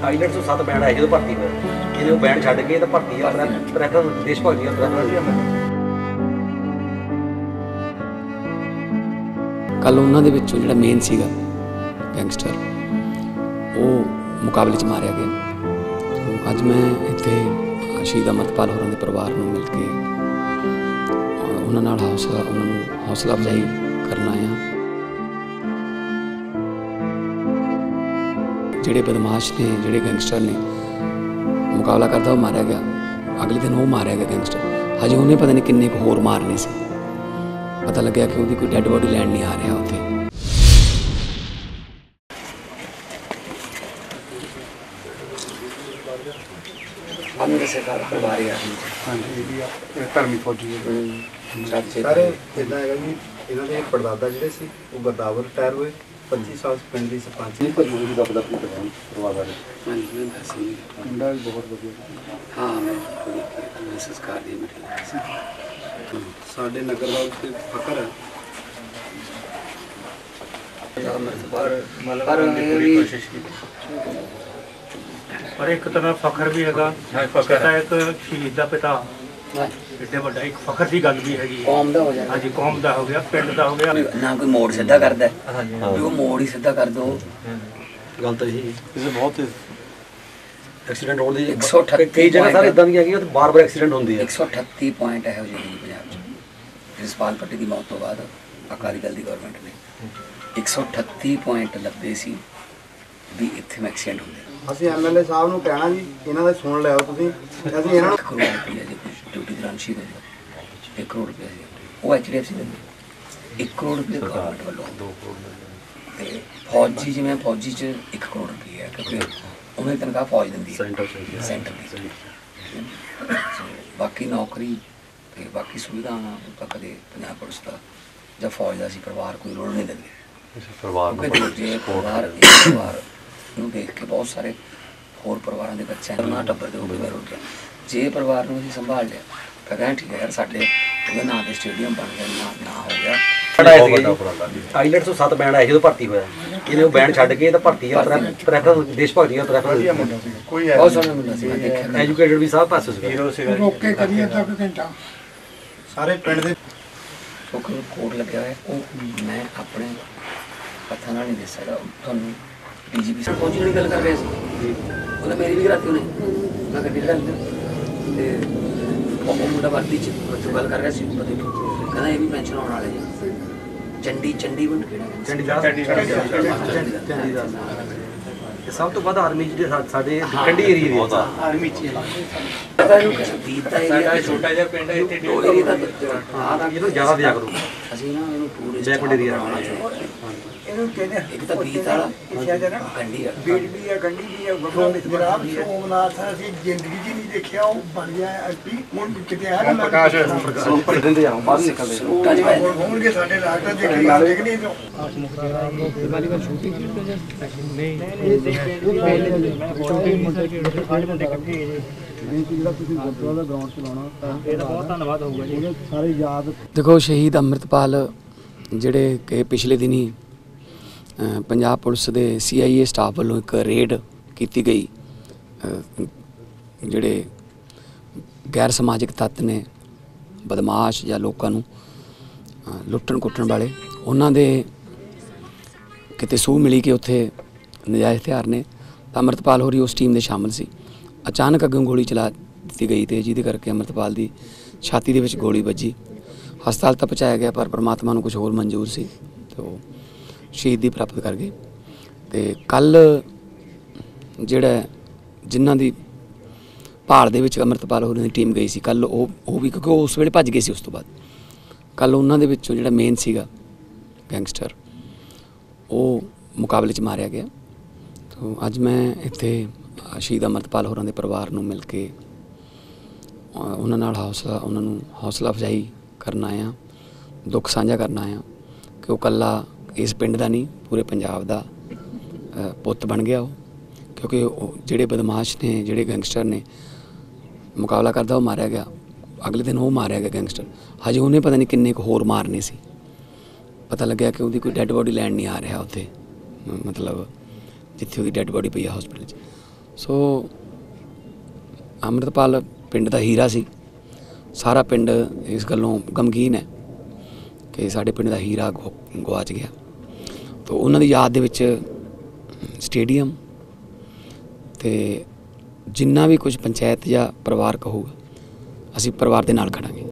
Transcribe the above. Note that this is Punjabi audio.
ਆਈਲੈਟਸ ਤੋਂ 7 ਬੈਂਡ ਆਏ ਜਦੋਂ ਭਰਤੀ ਹੋਇਆ ਇਹਨੇ ਉਹ ਬੈਂਡ ਛੱਡ ਕੇ ਤਾਂ ਭਰਤੀ ਆ ਪ੍ਰੈਫਰ ਦੇਸ਼ ਭਗਤੀ ਆ ਕੱਲ ਉਹਨਾਂ ਦੇ ਵਿੱਚੋਂ ਜਿਹੜਾ ਮੇਨ ਸੀਗਾ ਗੈਂਗਸਟਰ ਉਹ ਮੁਕਾਬਲੇ 'ਚ ਮਾਰਿਆ ਗਿਆ। ਅੱਜ ਮੈਂ ਇੱਥੇ ਸ਼ਹੀਦ ਅਮਰਤਪਾਲ ਹੋਰਾਂ ਦੇ ਪਰਿਵਾਰ ਨੂੰ ਮਿਲ ਕੇ ਉਹਨਾਂ ਨਾਲ ਉਹਨਾਂ ਨੂੰ ਹੌਸਲਾ ਅਫਜ਼ਾਈ ਕਰਨ ਆਇਆ। ਜਿਹੜੇ ਬਦਮਾਸ਼ ਨੇ, ਜਿਹੜੇ ਗੈਂਗਸਟਰ ਨੇ ਮੁਕਾਬਲਾ ਕਰਦਾ ਉਹ ਮਾਰਿਆ ਗਿਆ। ਅਗਲੇ ਦਿਨ ਉਹ ਮਾਰਿਆ ਗਿਆ ਗੈਂਗਸਟਰ। ਹਜੇ ਉਹਨੇ ਪਤਾ ਨਹੀਂ ਕਿੰਨੇ ਕੁ ਹੋਰ ਮਾਰਨੇ ਸੀ। ਪਤਾ ਲੱਗਿਆ ਕਿ ਉਹਦੀ ਕੋਈ ਡੈੱਡ ਬੋਡੀ ਲੈਣ ਨਹੀਂ ਆ ਰਿਹਾ ਉੱਥੇ। ਧਰਮੀ ਫੌਜੀ ਸਾਰੇ ਇੱਦਾਂ ਹੈਗਾ ਜੀ। ਇਹਨਾਂ ਦੇ ਪੜਦਾਦਾ ਜਿਹੜੇ ਸੀ ਉਹ ਗਰਦਾਵਰ ਰਿਟਾਇਰ ਹੋਏ। 25 ਸਾਲ ਪਿੰਡ ਦੀ ਸਰਪੰਚ ਮੁੰਡਾ ਵੀ ਬਹੁਤ ਵਧੀਆ। ਸੰਸਕਾਰ ਦੀ ਸਾਡੇ ਨਗਰ ਦਾ ਉੱਤੇ ਫਕਰ ਹੈ। ਪਰ ਇੱਕ ਤਰ੍ਹਾਂ ਫਖਰ ਵੀ ਹੈਗਾ। ਫਖਰ ਇੱਕ ਸ਼ਹੀਦ ਦਾ ਪਿਤਾ ਏਡੇ ਵੱਡਾ ਇੱਕ ਫਖਰ ਦੀ ਗੱਲ ਵੀ ਹੈਗੀ। ਕੌਮ ਦਾ ਹੋ ਜਾਣਾ। ਹਾਂਜੀ, ਕੌਮ ਦਾ ਹੋ ਗਿਆ, ਪਿੰਡ ਦਾ ਹੋ ਗਿਆ। ਨਾ ਕੋਈ ਮੋੜ ਸਿੱਧਾ ਕਰਦਾ ਵੀ ਉਹ ਮੋੜ ਹੀ ਸਿੱਧਾ ਕਰ ਦੋ। ਗੱਲ ਤਾਂ ਇਹੀ ਕਿਸੇ ਬਹੁਤ ਐਕਸੀਡੈਂਟ ਹੋਣ ਦੀ 138 ਕਈ ਜਗ੍ਹਾ ਸਾਰੇ ਇਦਾਂ ਦੀਆਂ ਹੈਗੀਆਂ ਤੇ ਬਾਰ-ਬਾਰ ਐਕਸੀਡੈਂਟ ਹੁੰਦੇ ਆ। 138 ਪੁਆਇੰਟ ਇਹੋ ਜਿਹੇ ਨੇ ਪੰਜਾਬ 'ਚ। ਜਸਪਾਲ ਭੱਟੀ ਦੀ ਮੌਤ ਤੋਂ ਬਾਅਦ ਅਕਾਲੀ ਦਲ ਦੀ ਗਵਰਨਮੈਂਟ ਨੇ 138 ਪੁਆਇੰਟ ਲੱਭੇ ਸੀ ਵੀ ਇੱਥੇ ਐਕਸੀਡੈਂਟ ਹੁੰਦੇ। ਅਸੀਂ ਐਮਐਲਏ ਸਾਹਿਬ ਨੂੰ ਕਹਿਣਾ ਜੀ ਇਹਨਾਂ ਦਾ ਸੁਣ ਲਿਓ ਤੁਸੀਂ। ਅਸੀਂ ਇਹਨਾਂ ਨੂੰ 1 ਕਰੋੜ ਰੁਪਏ ਦੀ ਡਿਊਟੀ ਦੌਰਾਨ ਸ਼ਹੀਦ ਹੋਇਆ। 1 ਕਰੋੜ ਰੁਪਏ ਉਹ HDFC ਦਿੰਦੇ। 1 ਕਰੋੜ ਰੁਪਏ ਗਵਰਨਮੈਂਟ ਵੱਲੋਂ 2 ਕਰੋੜ ਤੇ ਫੌਜੀ ਜਿਵੇਂ ਫੌਜੀ 'ਚ 1 ਕਰੋੜ ਰੁਪਏ ਹੈ ਕਿਉਂਕਿ ਉਹਨੇ ਤਨਖਾਹ ਫੌਜ ਦਿੰਦੀ ਹੈ ਸੈਂਟਰ ਦੀ। ਬਾਕੀ ਨੌਕਰੀ ਤੇ ਬਾਕੀ ਸੁਵਿਧਾਵਾਂ ਤਾਂ ਕਦੇ ਪੰਜਾਬ ਪੁਲਿਸ ਦਾ ਜਾਂ ਫੌਜ ਦਾ ਅਸੀਂ ਪਰਿਵਾਰ ਕੋਈ ਰੋਲ ਨਹੀਂ ਦਿੰਦੇ। ਪਰਿਵਾਰ ਨੂੰ ਦੇਖ ਕੇ ਬਹੁਤ ਸਾਰੇ ਹੋਰ ਪਰਿਵਾਰਾਂ ਦੇ ਬੱਚਿਆਂ ਨੂੰ ਟੱਬਰ ਦੇ ਉੱਪਰ ਹੋ ਗਿਆ। ਜੇ ਪਰਿਵਾਰ ਨੂੰ ਅਸੀਂ ਸੰਭਾਲ ਲਿਆ ਤਾਂ ਕਹਿੰਦੇ ਠੀਕ ਹੈ ਯਾਰ, ਸਾਡੇ ਉਹਦੇ ਨਾਂ ਦੇ ਸਟੇਡੀਅਮ ਬਣ ਗਿਆ, ਨਾ ਹੋ ਗਿਆ। ਆਈਲੈਟਸ ਤੋਂ 7 ਬੈਂਡ ਆਏ ਜਦੋਂ ਭਰਤੀ ਹੋਇਆ ਇਹਨੇ ਉਹ ਬੈਂਡ ਛੱਡ ਕੇ ਤਾਂ ਭਰਤੀ ਆ ਪ੍ਰੈਫਰ ਦੇਸ਼ ਭਗਤੀ ਆ ਕੋਈ ਬਹੁਤ ਸੋਹਣਾ ਮੁੰਡਾ ਸੀ। ਮੈਂ ਦੇਖਿਆ ਐਜੂਕੇਟਡ ਵੀ ਸਭ ਪਾਸੇ ਸੀਗਾ। ਰੋਕੇ ਕਰੀਏ ਤੱਕ ਘੰਟਾ ਸਾਰੇ ਪਿੰਡ ਦੇ ਕੋਡ ਲੱਗਿਆ ਹੋਇਆ। ਉਹ ਮੈਂ ਆਪਣੇ ਹੱਥਾਂ ਨਾਲ ਨਹੀਂ ਦੇ ਸਕਦਾ ਤੁਹਾਨੂੰ। DGP ਸਾਹਿਬ ਫੌਜੀ ਨਾਲ ਗੱਲ ਕਰ ਰਹੇ ਸੀ। ਉਹਨੇ ਮੇਰੀ ਵੀ ਕਰਾਤੀ। ਉਹਨੇ ਮੈਂ ਗੱਡੀ ਲਗਾ ਦਿੱਤੀ ਤੇ ਉਹ ਮੁੰਡਾ ਵਰਦੀ 'ਚ ਗੱਲ ਕਰ ਰਿਹਾ ਸੀ। ਕਹਿੰਦਾ ਇਹ ਵੀ ਪੈਨਸ਼ਨ ਆਉਣ ਵਾਲੇ ਜੀ। ਚੰਡੀਗੜ੍ਹ ਕਿਹੜਾ ਚੰਡੀਦਾਸ ਤੇ ਸਭ ਤੋਂ ਵੱਧ ਆਰਮੀ ਜਿਹੜੇ ਸਾਡੇ ਕੰਢੀ ਏਰੀਏ ਦੇ ਆਰਮੀ 'ਚ ਸਾਡਾ ਛੋਟਾ ਜਿਹਾ ਪਿੰਡ ਹੈ ਇੱਥੇ ਇਹਨੂੰ ਜ਼ਿਆਦਾ ਦਿਆ ਕਰੋ। ਅਸੀਂ ਨਾ ਇਹਨੂੰ ਪੂਰੇ ਬੈਕਵਰਡ ਏਰੀਆ ਇਹਨੂੰ ਕਹਿੰਦੇ ਇੱਕ ਤਾਂ ਬੀਤ ਵਾਲਾ ਕੰਢੀ ਆ, ਬੀੜ ਵੀ ਆ, ਗੰਢੀ ਵੀ ਆ। ਜਨਾਬ ਸੋਮਨਾਥ ਅਸੀਂ ਜ਼ਿੰਦਗੀ 'ਚ ਨਹੀਂ ਦੇਖਿਆ। ਉਹ ਬਣ ਗਿਆ ਐਮਪੀ। ਹੁਣ ਕਿਤੇ ਆ ਪ੍ਰਕਾਸ਼ ਦਿੰਦੇ ਆ ਬਾਹਰ ਨਿਕਲਦੇ ਹੋਣਗੇ ਸਾਡੇ ਰਾਜਾ ਦੇਖ ਨਹੀਂ ਤੋਂ ਦੇਖੋ ਸ਼ਹੀਦ ਅੰਮ੍ਰਿਤਪਾਲ ਜਿਹੜੇ ਕਿ ਪਿਛਲੇ ਦਿਨੀ ਪੰਜਾਬ ਪੁਲਿਸ ਦੇ CIA ਸਟਾਫ ਵੱਲੋਂ ਇੱਕ ਰੇਡ ਕੀਤੀ ਗਈ। ਜਿਹੜੇ ਗੈਰ ਸਮਾਜਿਕ ਤੱਤ ਨੇ, ਬਦਮਾਸ਼ ਜਾਂ ਲੋਕਾਂ ਨੂੰ ਲੁੱਟਣ ਕੁੱਟਣ ਵਾਲੇ, ਉਹਨਾਂ ਦੇ ਕਿਤੇ ਸੂਹ ਮਿਲੀ ਕਿ ਉੱਥੇ ਨਜਾਇਜ਼ ਹਥਿਆਰ ਨੇ ਤਾਂ ਅੰਮ੍ਰਿਤਪਾਲ ਹੋਰੀ ਉਸ ਟੀਮ ਦੇ ਸ਼ਾਮਲ ਸੀ। ਅਚਾਨਕ ਅੱਗੋਂ ਗੋਲੀ ਚਲਾ ਦਿੱਤੀ ਗਈ ਤੇ ਜਿਹਦੇ ਕਰਕੇ ਅੰਮ੍ਰਿਤਪਾਲ ਦੀ ਛਾਤੀ ਦੇ ਵਿੱਚ ਗੋਲੀ ਵੱਜੀ। ਹਸਪਤਾਲ ਤਾਂ ਪਹੁੰਚਾਇਆ ਗਿਆ ਪਰ ਪਰਮਾਤਮਾ ਨੂੰ ਕੁਝ ਹੋਰ ਮਨਜ਼ੂਰ ਸੀ ਤੇ ਉਹ ਸ਼ਹੀਦੀ ਪ੍ਰਾਪਤ ਕਰ ਗਏ। ਤੇ ਕੱਲ ਜਿਹੜਾ ਜਿਨ੍ਹਾਂ ਦੀ ਭਾਲ ਦੇ ਵਿੱਚ ਅੰਮ੍ਰਿਤਪਾਲ ਹੋਰਾਂ ਦੀ ਟੀਮ ਗਈ ਸੀ, ਕੱਲ ਉਹ ਵੀ ਕਿਉਂਕਿ ਉਹ ਉਸ ਵੇਲੇ ਭੱਜ ਗਏ ਸੀ। ਉਸ ਤੋਂ ਬਾਅਦ ਕੱਲ ਉਹਨਾਂ ਦੇ ਵਿੱਚੋਂ ਜਿਹੜਾ ਮੇਨ ਸੀਗਾ ਗੈਂਗਸਟਰ ਉਹ ਮੁਕਾਬਲੇ 'ਚ ਮਾਰਿਆ ਗਿਆ। ਤਾਂ ਅੱਜ ਮੈਂ ਇੱਥੇ ਸ਼ਹੀਦ ਅੰਮ੍ਰਿਤਪਾਲ ਹੋਰਾਂ ਦੇ ਪਰਿਵਾਰ ਨੂੰ ਮਿਲ ਕੇ ਉਹਨਾਂ ਨਾਲ ਉਹਨਾਂ ਨੂੰ ਹੌਸਲਾ ਅਫਜ਼ਾਈ ਕਰਨ ਆਇਆ, ਦੁੱਖ ਸਾਂਝਾ ਕਰਨ ਆਇਆ ਕਿ ਉਹ ਇਕੱਲਾ ਇਸ ਪਿੰਡ ਦਾ ਨਹੀਂ, ਪੂਰੇ ਪੰਜਾਬ ਦਾ ਪੁੱਤ ਬਣ ਗਿਆ ਉਹ। ਕਿਉਂਕਿ ਉਹ ਜਿਹੜੇ ਬਦਮਾਸ਼ ਨੇ, ਜਿਹੜੇ ਗੈਂਗਸਟਰ ਨੇ ਮੁਕਾਬਲਾ ਕਰਦਾ ਉਹ ਮਾਰਿਆ ਗਿਆ। ਅਗਲੇ ਦਿਨ ਉਹ ਮਾਰਿਆ ਗਿਆ ਗੈਂਗਸਟਰ। ਹਜੇ ਉਹਨੇ ਪਤਾ ਨਹੀਂ ਕਿੰਨੇ ਕੁ ਹੋਰ ਮਾਰਨੇ ਸੀ। ਪਤਾ ਲੱਗਿਆ ਕਿ ਉਹਦੀ ਕੋਈ ਡੈੱਡ ਬੋਡੀ ਲੈਣ ਨਹੀਂ ਆ ਰਿਹਾ ਉੱਥੇ, ਮਤਲਬ ਜਿੱਥੇ ਉਹਦੀ ਡੈੱਡ ਬੋਡੀ ਪਈ ਆ ਹਸਪੀਟਲ 'ਚ। ਸੋ ਅੰਮ੍ਰਿਤਪਾਲ ਪਿੰਡ ਦਾ ਹੀਰਾ ਸੀ। ਸਾਰਾ ਪਿੰਡ ਇਸ ਗੱਲੋਂ ਗਮਗੀਨ ਹੈ ਕਿ ਸਾਡੇ ਪਿੰਡ ਦਾ ਹੀਰਾ ਗਵਾਚ ਗਿਆ। ਤਾਂ ਉਹਨਾਂ ਦੀ ਯਾਦ ਦੇ ਵਿੱਚ ਸਟੇਡੀਅਮ ਅਤੇ ਜਿੰਨਾ ਵੀ ਕੁਝ ਪੰਚਾਇਤ ਜਾਂ ਪਰਿਵਾਰ ਕਹੂਗਾ ਅਸੀਂ ਪਰਿਵਾਰ ਦੇ ਨਾਲ ਖੜਾਂਗੇ।